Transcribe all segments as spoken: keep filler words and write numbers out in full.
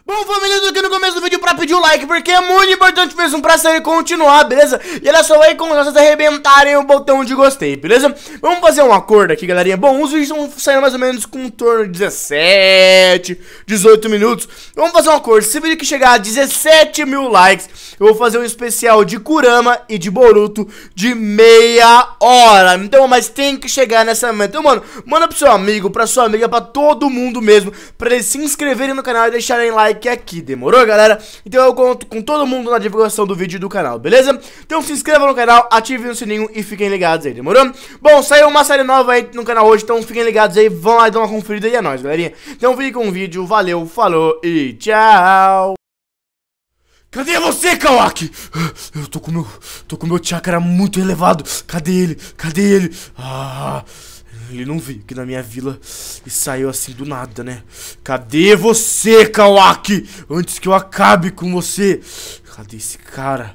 Bom, família, eu tô aqui no começo do vídeo pra pedir o like, porque é muito importante mesmo pra série continuar, beleza? E olha só aí como vocês arrebentarem o botão de gostei, beleza? Vamos fazer um acordo aqui, galerinha. Bom, os vídeos estão saindo mais ou menos com um torno de dezessete, dezoito minutos. Vamos fazer um acordo, se o vídeo que chegar a dezessete mil likes, eu vou fazer um especial de Kurama e de Boruto de meia hora. Então, mas tem que chegar nessa meta. Então, mano, manda pro seu amigo, pra sua amiga, pra todo mundo mesmo, pra eles se inscreverem no canal e deixarem like aqui, demorou, galera? Então eu conto com todo mundo na divulgação do vídeo do canal, beleza? Então se inscrevam no canal, ativem o sininho e fiquem ligados aí, demorou? Bom, saiu uma série nova aí no canal hoje, então fiquem ligados aí, vão lá e dão uma conferida e é nóis, galerinha. Então fique com o vídeo, valeu, falou e tchau! Cadê você, Kawaki? Eu tô com meu, tô com meu chakra muito elevado. Cadê ele? Cadê ele? Ah... Ele não veio aqui na minha vila e saiu assim do nada, né? Cadê você, Kawaki? Antes que eu acabe com você. Cadê esse cara?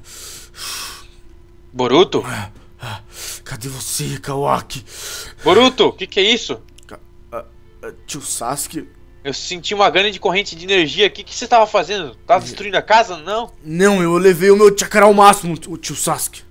Boruto? Ah, ah, cadê você, Kawaki? Boruto, o que que é isso? Ah, ah, tio Sasuke? Eu senti uma grande de corrente de energia aqui. O que você tava fazendo? Tava destruindo a casa? Não? Não, eu levei o meu chakra ao máximo, o tio Sasuke.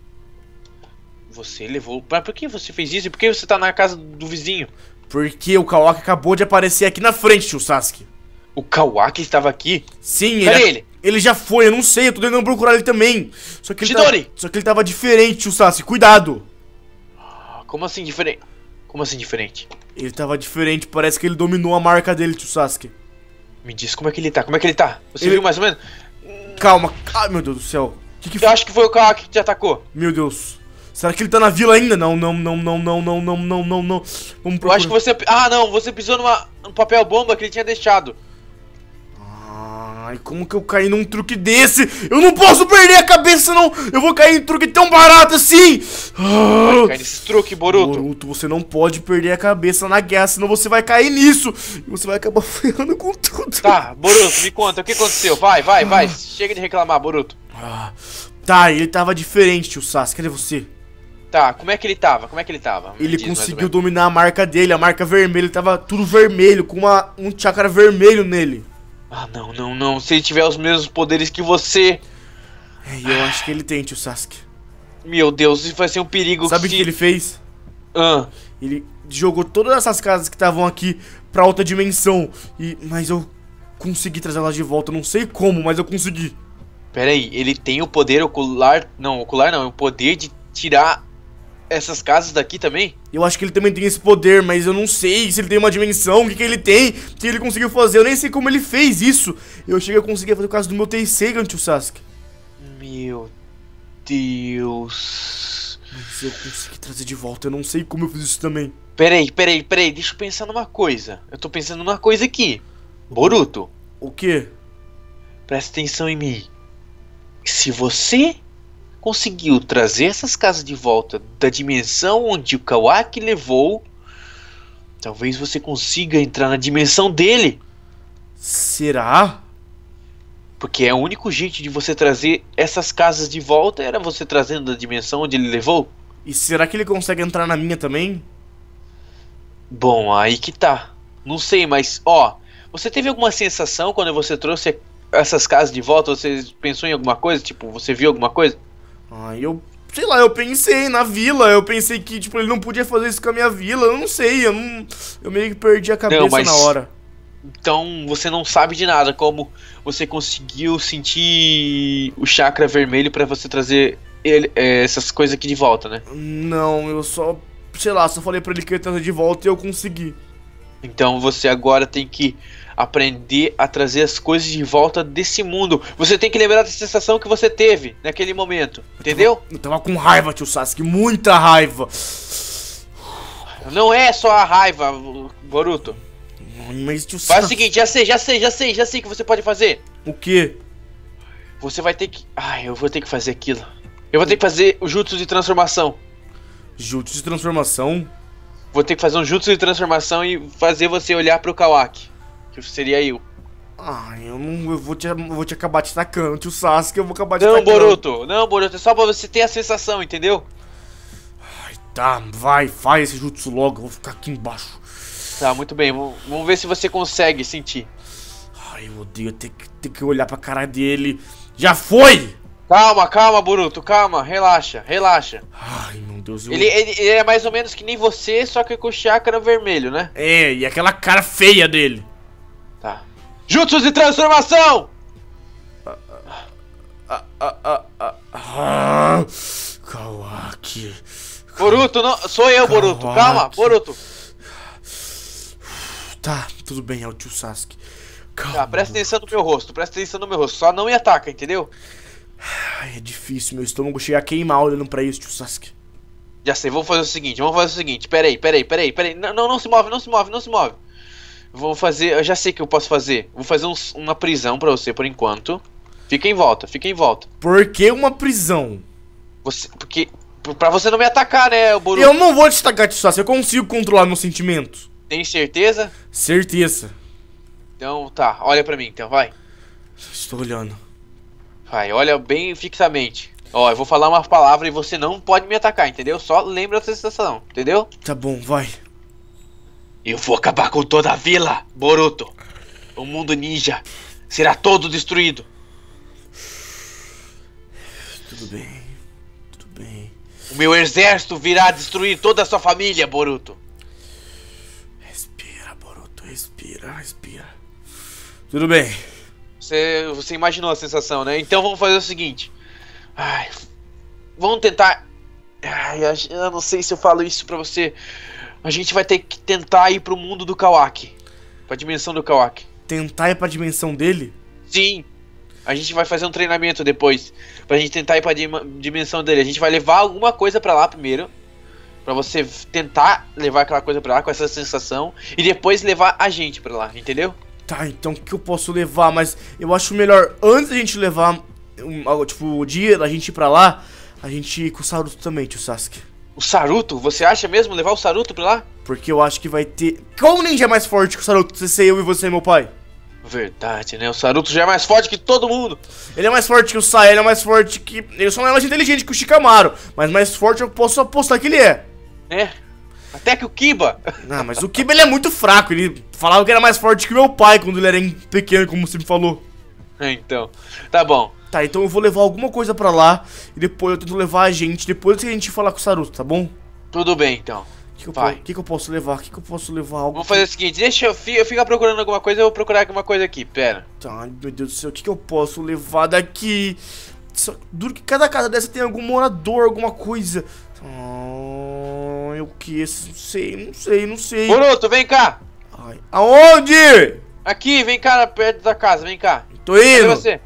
Você levou... Mas por que você fez isso? E por que você tá na casa do vizinho? Porque o Kawaki acabou de aparecer aqui na frente, tio Sasuke. O Kawaki estava aqui? Sim, Cadê ele, ele? Ele já foi, eu não sei, eu tô tentando procurar ele também. Só que ele, Chidori! tava, só que ele tava diferente, tio Sasuke, cuidado. Como assim diferente? Como assim diferente? Ele tava diferente, parece que ele dominou a marca dele, tio Sasuke. Me diz como é que ele tá, como é que ele tá? Você Ele- viu mais ou menos? Calma, ai meu Deus do céu. Que que Eu foi? acho que foi o Kawaki que te atacou. Meu Deus. Será que ele tá na vila ainda? Não, não, não, não, não, não, não, não, não, não. Vamos Eu procurar. acho que você... Ah, não, você pisou numa... num papel bomba que ele tinha deixado. Ai, como que eu caí num truque desse? Eu não posso perder a cabeça, não. Eu vou cair em truque tão barato assim. Vai cair nesse truque, Boruto. Boruto, você não pode perder a cabeça na guerra, senão você vai cair nisso. E você vai acabar ferrando com tudo. Tá, Boruto, me conta, o que aconteceu? Vai, vai, vai. Chega de reclamar, Boruto. Ah, tá, ele tava diferente, tio Sasuke. Cadê você? Tá, como é que ele tava? Como é que ele tava? Me Ele diz mais ou conseguiu menos. dominar a marca dele, a marca vermelha. Ele tava tudo vermelho, com uma, um chakra vermelho nele. Ah, não, não, não. Se ele tiver os mesmos poderes que você... É, e eu acho que ele tem, tio Sasuke. Meu Deus, isso vai ser um perigo. Sabe o se... que ele fez? Ah, Ele jogou todas essas casas que estavam aqui pra outra dimensão. E, mas eu consegui trazer elas de volta. Eu não sei como, mas eu consegui. pera aí, ele tem o poder ocular... Não, ocular não, é o poder de tirar essas casas daqui também? Eu acho que ele também tem esse poder, mas eu não sei se ele tem uma dimensão, o que, que ele tem, o que ele conseguiu fazer. Eu nem sei como ele fez isso. Eu cheguei a conseguir fazer o caso do meu Tenseigan, tio Sasuke. Meu Deus... Mas eu consegui trazer de volta, eu não sei como eu fiz isso também. Pera aí, pera aí, pera aí, deixa eu pensar numa coisa. Eu tô pensando numa coisa aqui. Boruto, O quê? presta atenção em mim. Se você conseguiu trazer essas casas de volta da dimensão onde o Kawaki levou, talvez você consiga entrar na dimensão dele. Será? Porque é o único jeito de você trazer essas casas de volta era você trazendo da dimensão onde ele levou. E será que ele consegue entrar na minha também? Bom, aí que tá. Não sei, mas ó, você teve alguma sensação quando você trouxe essas casas de volta? Você pensou em alguma coisa? Tipo, você viu alguma coisa? Ah, eu... Sei lá, eu pensei na vila, eu pensei que, tipo, ele não podia fazer isso com a minha vila, eu não sei, eu não... Eu meio que perdi a cabeça Não, mas- na hora. Então você não sabe de nada, como você conseguiu sentir o chakra vermelho pra você trazer ele, é, essas coisas aqui de volta, né? Não, eu só... Sei lá, só falei pra ele que ia trazer de volta e eu consegui. Então você agora tem que aprender a trazer as coisas de volta desse mundo. Você tem que lembrar da sensação que você teve naquele momento, entendeu? Eu tava com raiva, tio Sasuke, muita raiva. Não é só a raiva, Boruto. Mas tio Faz o Sasuke... seguinte, já sei, já sei, já sei, já sei o que você pode fazer. O quê? Você vai ter que... Ai, eu vou ter que fazer aquilo. Eu vou ter que fazer o jutsu de transformação. Jutsu de transformação? Vou ter que fazer um jutsu de transformação e fazer você olhar pro Kawaki, que seria eu. Ai, eu não... Eu vou te, eu vou te acabar te atacando, tio Sasuke, eu vou acabar te Não, atacando. Boruto, não, Boruto, é só pra você ter a sensação, entendeu? Ai, tá, vai, faz esse jutsu logo, eu vou ficar aqui embaixo. Tá, muito bem, vamos vamos ver se você consegue sentir. Ai, eu odeio ter que, ter que olhar pra cara dele. Já foi! Calma, calma, Boruto, calma, relaxa, relaxa. Ai, meu Deus, eu... Ele, ele, ele é mais ou menos que nem você, só que com o chakra vermelho, né? É, e aquela cara feia dele. Tá. Jutsu de transformação! Ah, ah, ah, ah, ah. Kawaki. Boruto, não, sou eu, Boruto. Kawaki. Calma, Boruto. Tá, tudo bem, é o tio Sasuke. Calma. Tá, presta atenção no meu rosto, presta atenção no meu rosto. Só não me ataca, entendeu? Ai, é difícil, meu estômago chega a queimar olhando pra isso, tio Sasuke. Já sei, vamos fazer o seguinte, vamos fazer o seguinte. Pera aí, pera aí, pera aí, pera aí. Não, não, não se move, não se move, não se move. Vou fazer, eu já sei o que eu posso fazer. Vou fazer um, uma prisão pra você por enquanto. Fica em volta, fica em volta. Por que uma prisão? Você, porque, pra você não me atacar, né, Boruto? Eu não vou te atacar, tio Sasuke, eu consigo controlar meus sentimentos. Tem certeza? Certeza. Então tá, olha pra mim, então vai. Estou olhando. Vai, olha bem fixamente. Ó, eu vou falar uma palavra e você não pode me atacar, entendeu? Só lembra dessa sensação, entendeu? Tá bom, vai. Eu vou acabar com toda a vila, Boruto. O mundo ninja será todo destruído. Tudo bem, tudo bem. O meu exército virá destruir toda a sua família, Boruto. Respira, Boruto, respira, respira. Tudo bem. Você, você imaginou a sensação, né? Então vamos fazer o seguinte. Ai, vamos tentar... Ai, eu não sei se eu falo isso pra você. A gente vai ter que tentar ir pro mundo do Kawaki. Pra dimensão do Kawaki. Tentar ir pra dimensão dele? Sim. A gente vai fazer um treinamento depois. Pra gente tentar ir pra dim dimensão dele. A gente vai levar alguma coisa pra lá primeiro. Pra você tentar levar aquela coisa pra lá com essa sensação. E depois levar a gente pra lá, entendeu? Tá, então o que eu posso levar? Mas eu acho melhor, antes da gente levar, um, tipo, o dia da gente ir pra lá, a gente ir com o Saruto também, tio Sasuke. O Saruto? Você acha mesmo levar o Saruto pra lá? Porque eu acho que vai ter... Qual ninja é mais forte que o Saruto? Se ser eu e você, meu pai? Verdade, né? O Saruto já é mais forte que todo mundo. Ele é mais forte que o Sai, ele é mais forte que... Ele só não é mais inteligente que o Shikamaru. Mas mais forte eu posso apostar que ele é. É. Até que o Kiba. Ah, mas o Kiba ele é muito fraco. Ele falava que era mais forte que meu pai quando ele era pequeno, como você me falou. Então, tá bom. Tá, então eu vou levar alguma coisa pra lá. E depois eu tento levar a gente. Depois que a gente falar com o Saruto, tá bom? Tudo bem, então. O que, que, Vai. que, que eu posso levar? O que, que eu posso levar? Algo Vamos fazer o seguinte, deixa eu, fi, eu ficar procurando alguma coisa, eu vou procurar alguma coisa aqui, pera. Tá, meu Deus do céu, o que, que eu posso levar daqui? Só, duro que cada casa dessa tem algum morador, alguma coisa. Ah, o que? Não sei, não sei, não sei. Boruto, vem cá. Ai, aonde? Aqui, vem cá perto da casa, vem cá. Tô indo. Cadê você?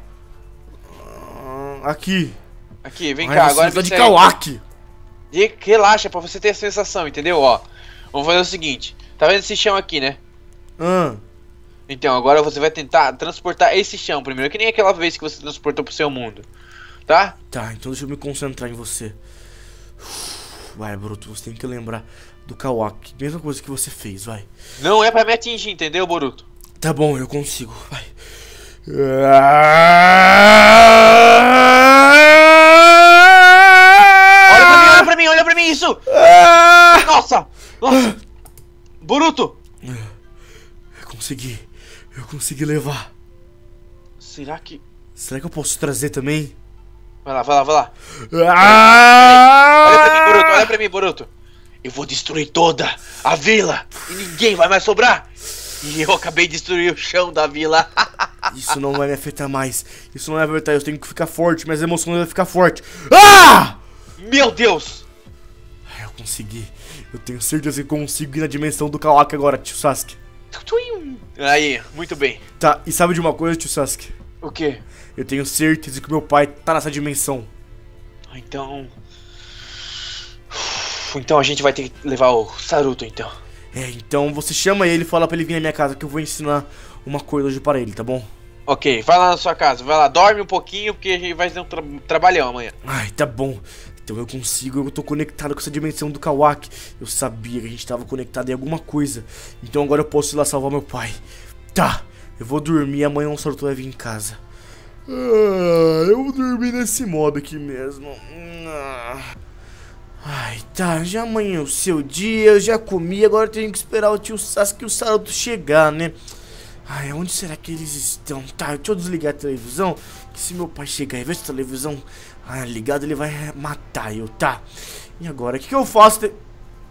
Ah, aqui. Aqui, vem Ai, cá, você agora tá me de segue. Kawaki. E relaxa, pra você ter a sensação, entendeu? Ó, vamos fazer o seguinte. Tá vendo esse chão aqui, né? Ah. Então, agora você vai tentar transportar esse chão primeiro, que nem aquela vez que você transportou pro seu mundo. Tá? Tá, então deixa eu me concentrar em você. Vai, Boruto, você tem que lembrar do Kawaki. Mesma coisa que você fez, vai. Não é pra me atingir, entendeu, Boruto? Tá bom, eu consigo, vai. Olha pra mim, olha pra mim, olha pra mim, isso! Nossa! Nossa! Boruto! Eu consegui. Eu consegui levar. Será que... Será que eu posso trazer também? Vai lá, vai lá, vai lá. Ah! Olha pra mim, Boruto, olha pra mim, Boruto. Eu vou destruir toda a vila e ninguém vai mais sobrar. E eu acabei de destruir o chão da vila. Isso não vai me afetar mais. Isso não vai me afetar. Eu tenho que ficar forte. Minhas emoções vão ficar forte. Ah! Meu Deus! Eu consegui. Eu tenho certeza que consigo ir na dimensão do Kawaki agora, tio Sasuke. Aí, muito bem. Tá, e sabe de uma coisa, tio Sasuke? O quê? Eu tenho certeza que meu pai tá nessa dimensão. Então... Então a gente vai ter que levar o Saruto, então. É, então você chama ele e fala pra ele vir na minha casa que eu vou ensinar uma coisa hoje para ele, tá bom? Ok, vai lá na sua casa, vai lá, dorme um pouquinho porque a gente vai ter um tra trabalhão amanhã. Ai, tá bom. Então eu consigo, eu tô conectado com essa dimensão do Kawaki. Eu sabia que a gente tava conectado em alguma coisa. Então agora eu posso ir lá salvar meu pai. Tá, eu vou dormir e amanhã o Saruto vai vir em casa. Ah, eu vou dormir nesse modo aqui mesmo. Ah. Ai, tá, já amanhã é o seu dia, eu já comi, agora eu tenho que esperar o tio Sasuke e o Saruto chegar, né? Ai, onde será que eles estão? Tá, deixa eu desligar a televisão, que se meu pai chegar e ver essa televisão ah, ligada, ele vai matar eu, tá? E agora, o que, que eu faço? Te...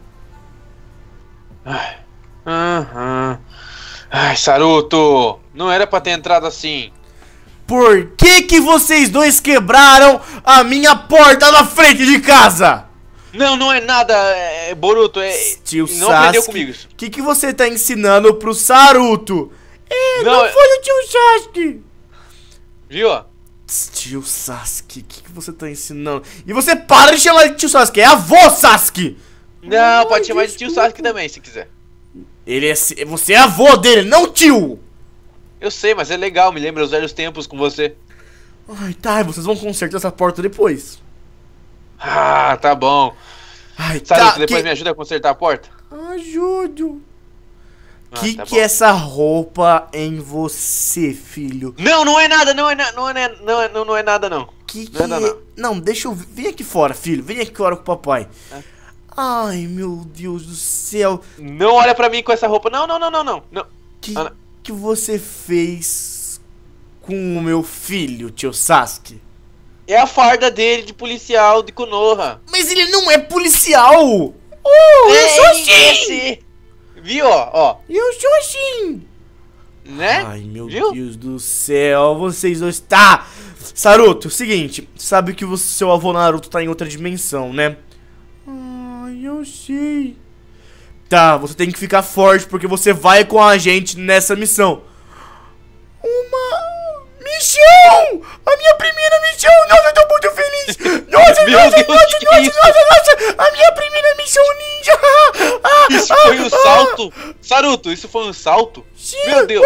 Ai, aham. Ai, Saruto, não era pra ter entrado assim. Por que que vocês dois quebraram a minha porta na frente de casa? Não, não é nada, é, Boruto, é... Tio não Sasuke, aprendeu comigo isso. O que que você tá ensinando pro Saruto? É, Não, não, é- foi o tio Sasuke. Viu, ó? Tio Sasuke, o que que você tá ensinando? E você para de chamar de tio Sasuke, é avô Sasuke. Não, Ai, pode chamar de tio desculpa. Sasuke também, se quiser. Ele é, você é avô dele, não tio. Eu sei, mas é legal, me lembra os velhos tempos com você. Ai, tá, vocês vão consertar essa porta depois. Ah, tá bom. Ai, Saruto, tá, depois que... me ajuda a consertar a porta? Ajudo. Ah, Que tá que bom. é essa roupa em você, filho? Não, não é nada, não é, na, não, é, não, é, não, não é nada, não. Que que Não é nada, é... Não, deixa eu... Vem aqui fora, filho. Vem aqui fora com o papai. É. Ai, meu Deus do céu. Não olha pra mim com essa roupa. Não, não, não, não, não. não. Que Ah, não. que você fez com o meu filho, tio Sasuke? É a farda dele de policial de Konoha. Mas ele não é policial. Oh, eu É, sou ele quer assim. ser. Viu, ó, ó, Eu sou assim. né? Ai, meu Viu? Deus do céu, vocês dois... Tá, Saruto, seguinte, sabe que o seu avô Naruto tá em outra dimensão, né? Ai, eu sei. Tá, você tem que ficar forte, porque você vai com a gente nessa missão. Uma... missão! A minha primeira missão! Nossa, eu tô muito feliz! Nossa, Meu nossa, Deus, nossa, que nossa, isso? nossa, nossa! A minha primeira missão ninja! Ah, Isso ah, foi um ah, salto. Saruto, isso foi um salto? sim. Meu Deus.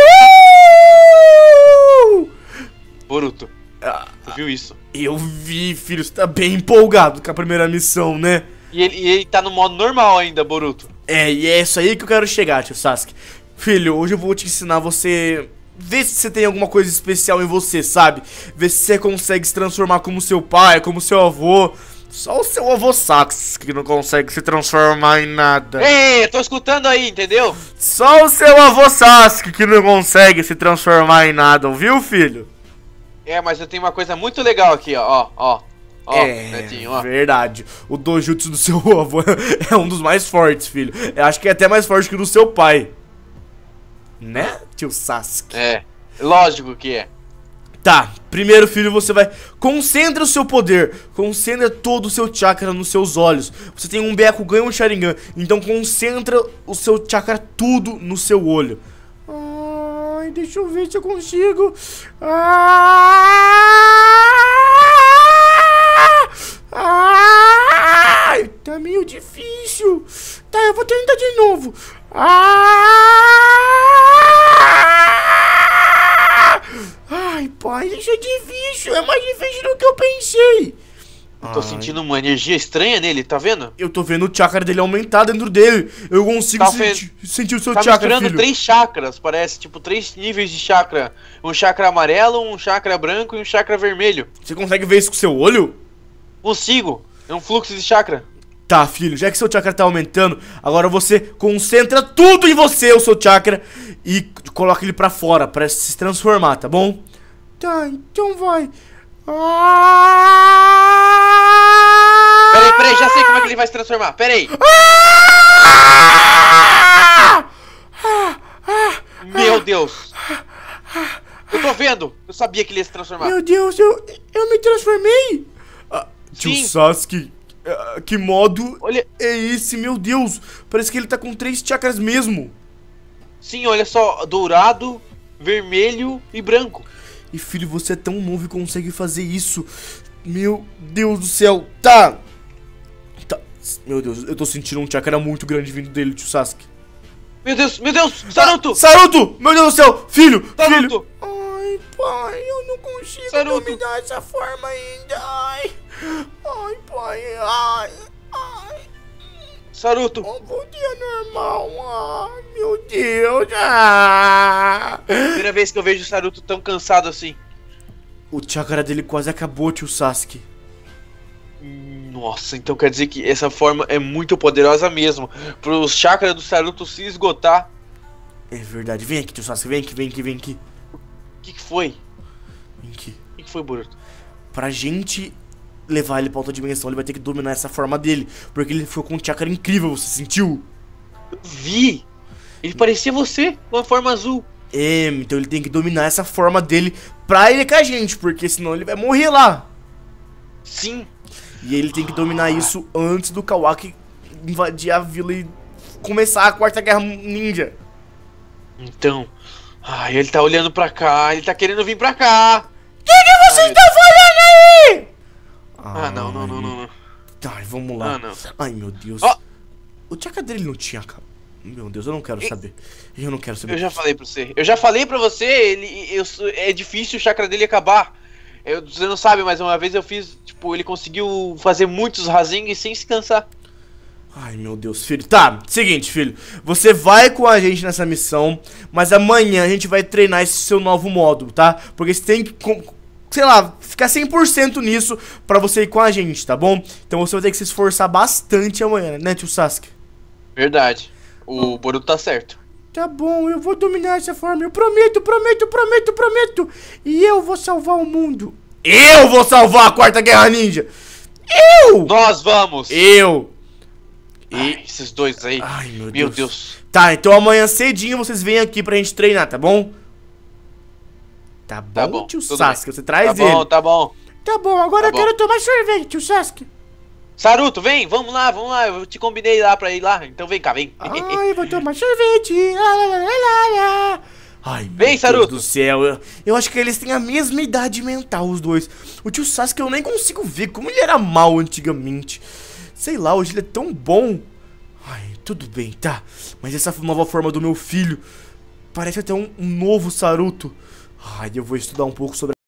Uh! Boruto, Ah, você viu isso? eu vi, filho, você tá bem empolgado com a primeira missão, né? E ele, e ele tá no modo normal ainda, Boruto. É, e é isso aí que eu quero chegar, tio Sasuke. Filho, hoje eu vou te ensinar você... Ver se você tem alguma coisa especial em você, sabe? Ver se você consegue se transformar como seu pai, como seu avô. Só o seu avô Sasuke que não consegue se transformar em nada. Ei, eu tô escutando aí, entendeu? Só o seu avô Sasuke que não consegue se transformar em nada, ouviu, filho? É, mas eu tenho uma coisa muito legal aqui, ó, ó, ó, É, Netinho, ó. verdade. O dojutsu do seu avô é um dos mais fortes, filho. Eu acho que é até mais forte que o do seu pai. Né, tio Sasuke? É, lógico que é. Tá, primeiro, filho, você vai... Concentra o seu poder. Concentra todo o seu chakra nos seus olhos. Você tem um Byakugan e um Sharingan. Então concentra o seu chakra tudo no seu olho. Ai, deixa eu ver se eu consigo. Ai, tá meio difícil. Tá, eu vou tentar de novo. Ai, pai, isso é difícil. É mais difícil do que eu pensei. Eu tô Ai. sentindo uma energia estranha nele, tá vendo? Eu tô vendo o chakra dele aumentar dentro dele. Eu consigo Tá sentir, sentir o seu Tá chakra, misturando filho. três chakras, parece, tipo, três níveis de chakra. Um chakra amarelo, um chakra branco e um chakra vermelho. Você consegue ver isso com seu olho? Consigo, é um fluxo de chakra. Tá, filho, já que seu chakra tá aumentando, agora você concentra tudo em você, o seu chakra, e coloca ele pra fora, pra se transformar, tá bom? Tá, então vai. Peraí, peraí, já sei como é que ele vai se transformar, peraí. Meu Deus. Eu tô vendo, eu sabia que ele ia se transformar. Meu Deus, eu, eu me transformei. Ah, tio Sim. Sasuke, ah, que modo Olha, é esse, meu Deus? Parece que ele tá com três chakras mesmo. sim, olha só, dourado, vermelho e branco. E filho, você é tão novo e consegue fazer isso. Meu Deus do céu. Tá. Tá. Meu Deus, eu tô sentindo um chakra muito grande vindo dele, tio Sasuke. Meu Deus, meu Deus, Saruto! Ah, Saruto! Meu Deus do céu! Filho! Saruto! Filho! Ai, pai, eu não consigo Saruto. dominar essa forma ainda. Ai. Ai, pai. Ai. Ai. Saruto! Um bom dia normal. Ai, meu Deus. Ah. Primeira vez que eu vejo o Saruto tão cansado assim. O chakra dele quase acabou, tio Sasuke. Nossa, então quer dizer que essa forma é muito poderosa mesmo. Pro chakra do Saruto se esgotar. É verdade. Vem aqui, tio Sasuke. Vem aqui, vem aqui, vem aqui. O que, que foi? Vem aqui. O que, que foi, Boruto? Pra gente levar ele pra outra dimensão, ele vai ter que dominar essa forma dele. Porque ele ficou com um chakra incrível, você sentiu? Eu vi! Ele parecia você, com a forma azul. É, então ele tem que dominar essa forma dele pra ele com a gente, porque senão ele vai morrer lá. Sim. E ele tem que dominar isso antes do Kawaki invadir a vila e começar a Quarta Guerra Ninja. Então... Ai, ele tá olhando pra cá, ele tá querendo vir pra cá. O que, que vocês estão falando aí? Ah, não, não, não, não, não. Tá, vamos lá. Ah, não. Ai, meu Deus. Ó. O chakra dele não tinha, cara. Meu Deus, eu não quero saber. Eu não quero saber. Eu já falei pra você. Eu já falei pra você, ele, eu, é difícil o chakra dele acabar. Eu, você não sabe, mas uma vez eu fiz, tipo, ele conseguiu fazer muitos Rasengan sem se cansar. Ai, meu Deus, filho. Tá, seguinte, filho. Você vai com a gente nessa missão, mas amanhã a gente vai treinar esse seu novo modo, tá? Porque você tem que, sei lá, ficar cem por cento nisso pra você ir com a gente, tá bom? Então você vai ter que se esforçar bastante amanhã, né, tio Sasuke? Verdade. O Boruto tá certo. Tá bom, eu vou dominar essa forma. Eu prometo, prometo, prometo, prometo. E eu vou salvar o mundo. Eu vou salvar a Quarta Guerra Ninja. Eu! Nós vamos! Eu! Ai, esses dois aí. Ai, meu, meu Deus. Deus. Tá, então amanhã cedinho vocês vêm aqui pra gente treinar, tá bom? Tá bom, Tá bom, tio tudo Sasuke, bem. você traz Tá ele. bom, tá bom. Tá bom, agora Tá eu bom. quero tomar sorvete, tio Sasuke. Saruto, vem, vamos lá, vamos lá. Eu te combinei lá pra ir lá. Então vem cá, vem. Ai, eu vou tomar sorvete. Lá, lá, lá, lá, lá. Ai, meu Vem, Deus Saruto. do céu. Eu, eu acho que eles têm a mesma idade mental, os dois. O tio Sasuke eu nem consigo ver como ele era mal antigamente. Sei lá, hoje ele é tão bom. Ai, tudo bem, tá. Mas essa nova forma do meu filho parece até um, um novo Saruto. Ai, eu vou estudar um pouco sobre